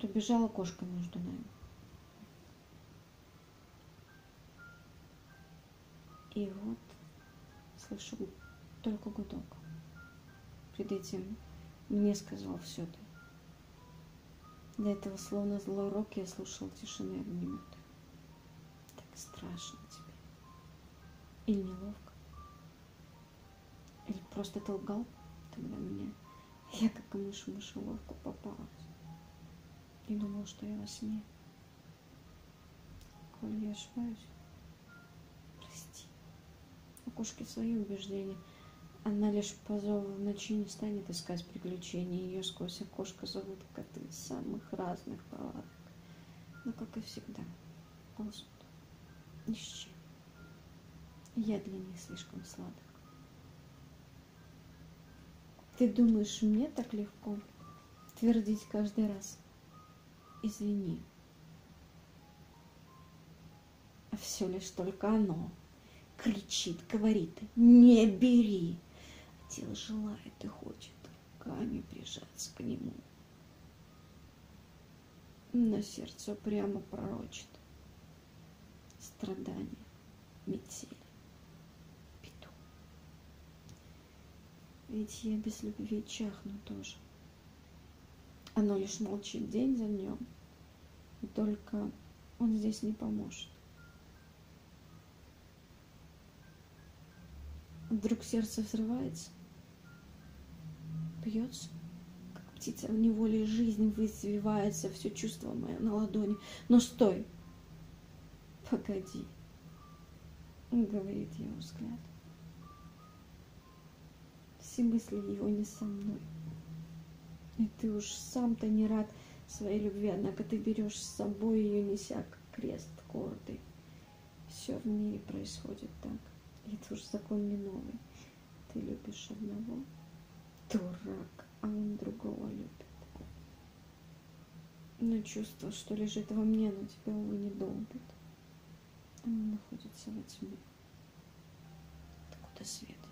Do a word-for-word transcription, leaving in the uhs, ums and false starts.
Пробежала кошка между нами. И вот слышу только гудок. Перед этим мне сказал все ты. До этого словно злой рок я слушал тишины и огнемета. Так страшно тебе. Или неловко. Или просто ты лгал тогда меня. Я как мышь в мышеловку попалась. И думал, что я во сне. Коль я ошибаюсь, прости. У кошки свои убеждения. Она лишь по зову в ночи не станет искать приключений. Ее сквозь окошко зовут коты самых разных повадок. Но, как и всегда, ползут ни с чем. Я для них слишком сладок. Ты думаешь, мне так легко твердить каждый раз «извини»? А все лишь только оно кричит, говорит «не бери». Тело желает и хочет руками прижаться к нему. Но сердце прямо пророчит страдания, метели, беду. Ведь я без любви чахну тоже. Оно лишь молчит день за днем, и только он здесь не поможет. Вдруг сердце взрывается, бьется, как птица в неволе, жизнь взвивается, все чувство мое на ладони. Но стой, погоди, говорит его взгляд. Все мысли его не со мной. И ты уж сам-то не рад своей любви, однако ты берешь с собой ее, неся как крест гордый. Все в мире происходит так. И это уж закон не новый. Ты любишь одного, дурак, а он другого любит. Но чувство, что лежит во мне, но тебя, увы, не долбит. Оно находится во тьме. Откуда свет?